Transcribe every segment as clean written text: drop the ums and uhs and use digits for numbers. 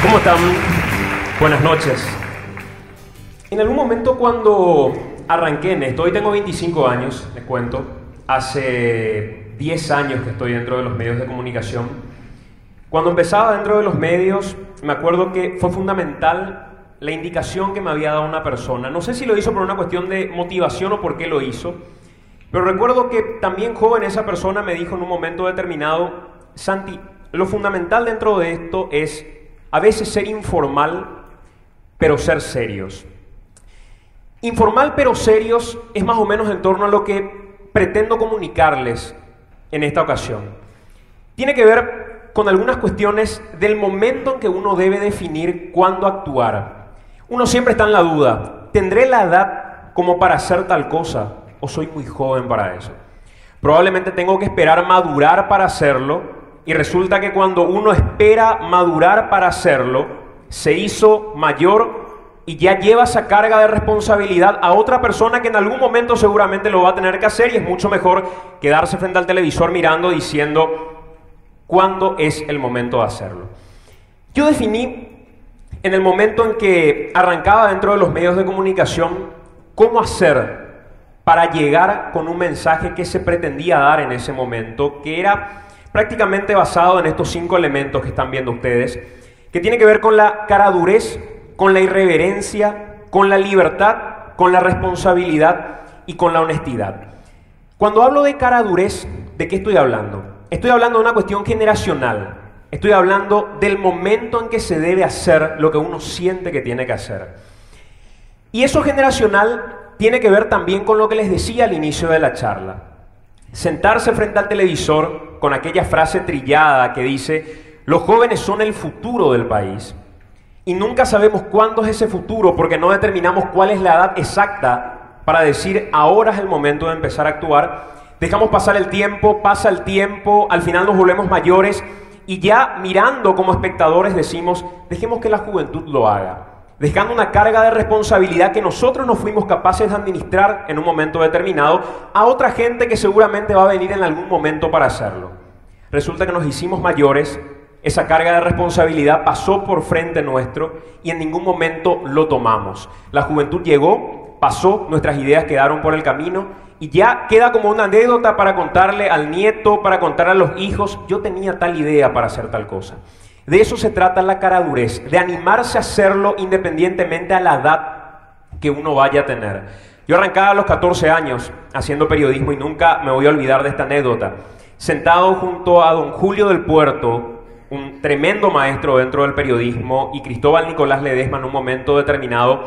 ¿Cómo están? Buenas noches. En algún momento cuando arranqué en esto, hoy tengo 25 años, les cuento, hace 10 años que estoy dentro de los medios de comunicación. Cuando empezaba dentro de los medios, me acuerdo que fue fundamental la indicación que me había dado una persona. No sé si lo hizo por una cuestión de motivación o por qué lo hizo, pero recuerdo que también joven esa persona me dijo en un momento determinado: Santi, lo fundamental dentro de esto es a veces ser informal, pero ser serios. Informal pero serios es más o menos en torno a lo que pretendo comunicarles en esta ocasión. Tiene que ver con algunas cuestiones del momento en que uno debe definir cuándo actuar. Uno siempre está en la duda: ¿tendré la edad como para hacer tal cosa o soy muy joven para eso? Probablemente tengo que esperar madurar para hacerlo, y resulta que cuando uno espera madurar para hacerlo, se hizo mayor y ya lleva esa carga de responsabilidad a otra persona que en algún momento seguramente lo va a tener que hacer, y es mucho mejor quedarse frente al televisor mirando diciendo cuándo es el momento de hacerlo. Yo definí en el momento en que arrancaba dentro de los medios de comunicación cómo hacer para llegar con un mensaje que se pretendía dar en ese momento, que era prácticamente basado en estos 5 elementos que están viendo ustedes, que tiene que ver con la caradurez, con la irreverencia, con la libertad, con la responsabilidad y con la honestidad. Cuando hablo de caradurez, ¿de qué estoy hablando? Estoy hablando de una cuestión generacional. Estoy hablando del momento en que se debe hacer lo que uno siente que tiene que hacer. Y eso generacional tiene que ver también con lo que les decía al inicio de la charla. Sentarse frente al televisor con aquella frase trillada que dice: los jóvenes son el futuro del país. Y nunca sabemos cuándo es ese futuro, porque no determinamos cuál es la edad exacta para decir ahora es el momento de empezar a actuar. Dejamos pasar el tiempo, pasa el tiempo, al final nos volvemos mayores y ya mirando como espectadores decimos: dejemos que la juventud lo haga, dejando una carga de responsabilidad que nosotros no fuimos capaces de administrar en un momento determinado a otra gente que seguramente va a venir en algún momento para hacerlo. Resulta que nos hicimos mayores, esa carga de responsabilidad pasó por frente nuestro y en ningún momento lo tomamos. La juventud llegó, pasó, nuestras ideas quedaron por el camino y ya queda como una anécdota para contarle al nieto, para contarle a los hijos: yo tenía tal idea para hacer tal cosa. De eso se trata la caradurez, de animarse a hacerlo independientemente a la edad que uno vaya a tener. Yo arrancaba a los 14 años haciendo periodismo y nunca me voy a olvidar de esta anécdota. Sentado junto a don Julio del Puerto, un tremendo maestro dentro del periodismo, y Cristóbal Nicolás Ledesma en un momento determinado,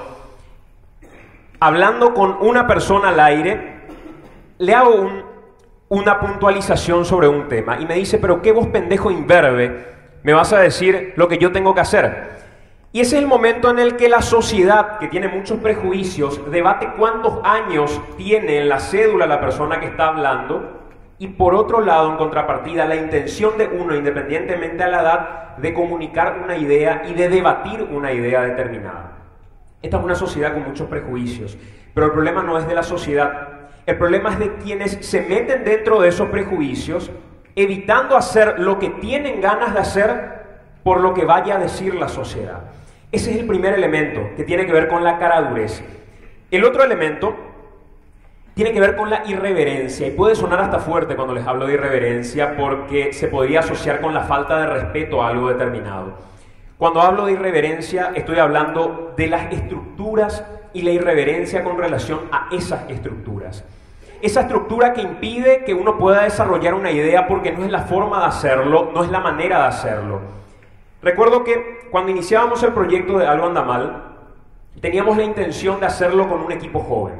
hablando con una persona al aire, le hago una puntualización sobre un tema y me dice: pero qué vos pendejo imberbe, me vas a decir lo que yo tengo que hacer. Y ese es el momento en el que la sociedad, que tiene muchos prejuicios, debate cuántos años tiene en la cédula la persona que está hablando, y por otro lado, en contrapartida, la intención de uno, independientemente a la edad, de comunicar una idea y de debatir una idea determinada. Esta es una sociedad con muchos prejuicios, pero el problema no es de la sociedad, el problema es de quienes se meten dentro de esos prejuicios, evitando hacer lo que tienen ganas de hacer por lo que vaya a decir la sociedad. Ese es el primer elemento, que tiene que ver con la caradurez. El otro elemento tiene que ver con la irreverencia, y puede sonar hasta fuerte cuando les hablo de irreverencia porque se podría asociar con la falta de respeto a algo determinado. Cuando hablo de irreverencia estoy hablando de las estructuras y la irreverencia con relación a esas estructuras. Esa estructura que impide que uno pueda desarrollar una idea porque no es la forma de hacerlo, no es la manera de hacerlo. Recuerdo que cuando iniciábamos el proyecto de Algo Anda Mal, teníamos la intención de hacerlo con un equipo joven.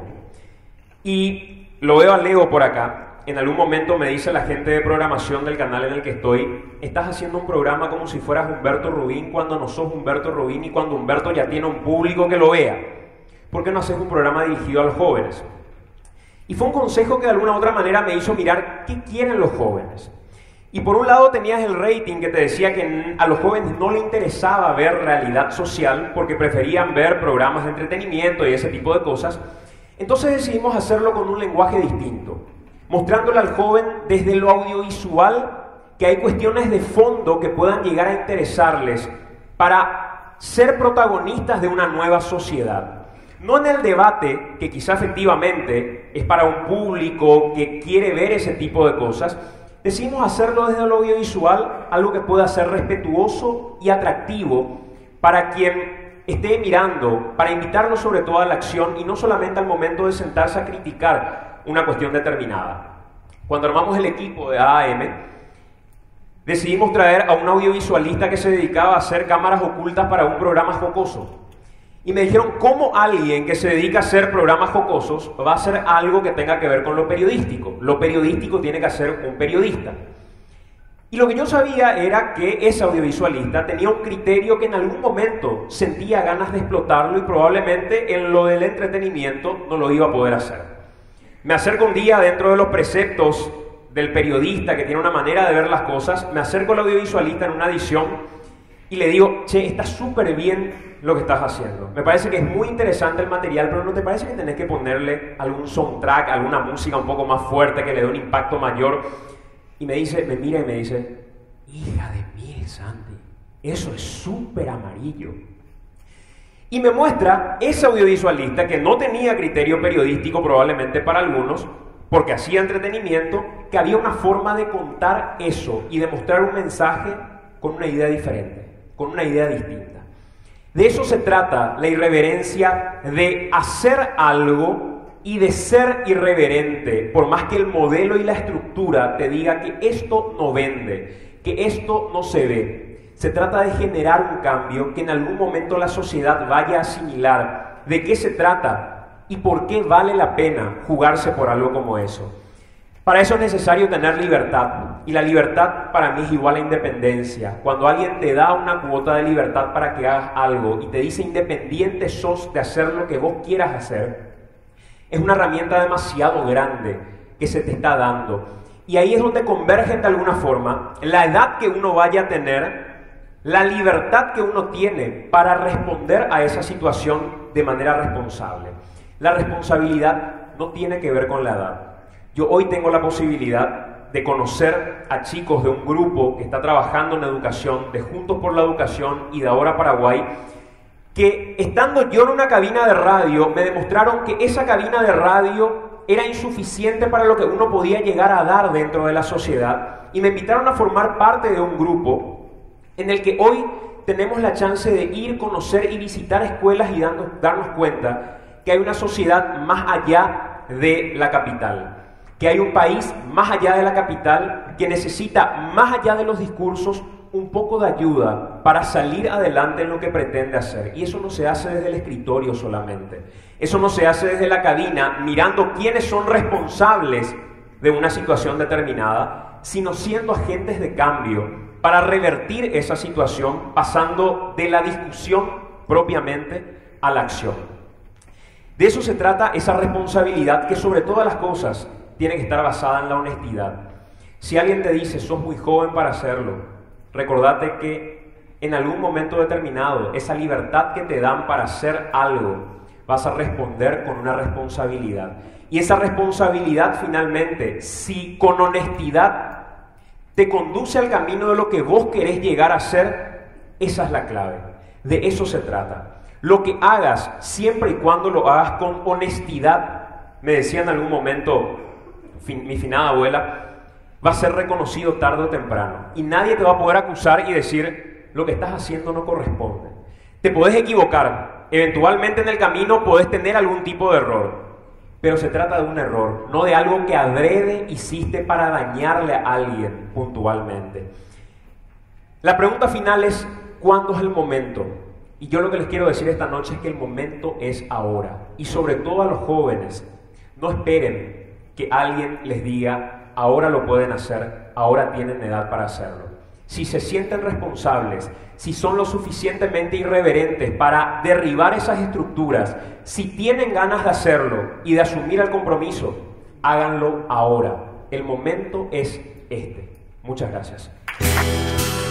Y lo veo a Leo por acá. En algún momento me dice la gente de programación del canal en el que estoy: estás haciendo un programa como si fueras Humberto Rubín cuando no sos Humberto Rubín y cuando Humberto ya tiene un público que lo vea. ¿Por qué no haces un programa dirigido a los jóvenes? Y fue un consejo que de alguna u otra manera me hizo mirar qué quieren los jóvenes. Y por un lado tenías el rating que te decía que a los jóvenes no les interesaba ver realidad social porque preferían ver programas de entretenimiento y ese tipo de cosas. Entonces decidimos hacerlo con un lenguaje distinto, mostrándole al joven desde lo audiovisual que hay cuestiones de fondo que puedan llegar a interesarles para ser protagonistas de una nueva sociedad. No en el debate, que quizá efectivamente es para un público que quiere ver ese tipo de cosas, decidimos hacerlo desde lo audiovisual, algo que pueda ser respetuoso y atractivo para quien esté mirando, para invitarlo sobre todo a la acción y no solamente al momento de sentarse a criticar una cuestión determinada. Cuando armamos el equipo de AAM, decidimos traer a un audiovisualista que se dedicaba a hacer cámaras ocultas para un programa jocoso. Y me dijeron, ¿cómo alguien que se dedica a hacer programas jocosos va a hacer algo que tenga que ver con lo periodístico? Lo periodístico tiene que hacer un periodista. Y lo que yo sabía era que ese audiovisualista tenía un criterio que en algún momento sentía ganas de explotarlo y probablemente en lo del entretenimiento no lo iba a poder hacer. Me acerco un día dentro de los preceptos del periodista que tiene una manera de ver las cosas, me acerco al audiovisualista en una edición y le digo, che, está súper bien lo que estás haciendo. Me parece que es muy interesante el material, pero ¿no te parece que tenés que ponerle algún soundtrack, alguna música un poco más fuerte que le dé un impacto mayor? Y me dice, me mira y me dice, hija de mil, Santi, eso es súper amarillo. Y me muestra ese audiovisualista que no tenía criterio periodístico probablemente para algunos, porque hacía entretenimiento, que había una forma de contar eso y de mostrar un mensaje con una idea diferente, con una idea distinta. De eso se trata la irreverencia, de hacer algo y de ser irreverente, por más que el modelo y la estructura te diga que esto no vende, que esto no se ve. Se trata de generar un cambio que en algún momento la sociedad vaya a asimilar de qué se trata y por qué vale la pena jugarse por algo como eso. Para eso es necesario tener libertad, y la libertad para mí es igual a independencia. Cuando alguien te da una cuota de libertad para que hagas algo y te dice independiente sos de hacer lo que vos quieras hacer, es una herramienta demasiado grande que se te está dando. Y ahí es donde convergen de alguna forma la edad que uno vaya a tener, la libertad que uno tiene para responder a esa situación de manera responsable. La responsabilidad no tiene que ver con la edad. Yo hoy tengo la posibilidad de conocer a chicos de un grupo que está trabajando en educación, de Juntos por la Educación y de Ahora Paraguay, que estando yo en una cabina de radio, me demostraron que esa cabina de radio era insuficiente para lo que uno podía llegar a dar dentro de la sociedad, y me invitaron a formar parte de un grupo en el que hoy tenemos la chance de ir, conocer y visitar escuelas y darnos cuenta que hay una sociedad más allá de la capital. Que hay un país más allá de la capital que necesita, más allá de los discursos, un poco de ayuda para salir adelante en lo que pretende hacer. Y eso no se hace desde el escritorio solamente. Eso no se hace desde la cabina mirando quiénes son responsables de una situación determinada, sino siendo agentes de cambio para revertir esa situación, pasando de la discusión propiamente a la acción. De eso se trata esa responsabilidad que sobre todas las cosas tiene que estar basada en la honestidad. Si alguien te dice, sos muy joven para hacerlo, recordate que en algún momento determinado, esa libertad que te dan para hacer algo, vas a responder con una responsabilidad. Y esa responsabilidad finalmente, si con honestidad te conduce al camino de lo que vos querés llegar a ser, esa es la clave. De eso se trata. Lo que hagas, siempre y cuando lo hagas con honestidad, me decía en algún momento mi finada abuela, va a ser reconocido tarde o temprano. Y nadie te va a poder acusar y decir, lo que estás haciendo no corresponde. Te podés equivocar, eventualmente en el camino podés tener algún tipo de error, pero se trata de un error, no de algo que adrede hiciste para dañarle a alguien puntualmente. La pregunta final es, ¿cuándo es el momento? Y yo lo que les quiero decir esta noche es que el momento es ahora. Y sobre todo a los jóvenes, no esperen que alguien les diga, ahora lo pueden hacer, ahora tienen edad para hacerlo. Si se sienten responsables, si son lo suficientemente irreverentes para derribar esas estructuras, si tienen ganas de hacerlo y de asumir el compromiso, háganlo ahora. El momento es este. Muchas gracias.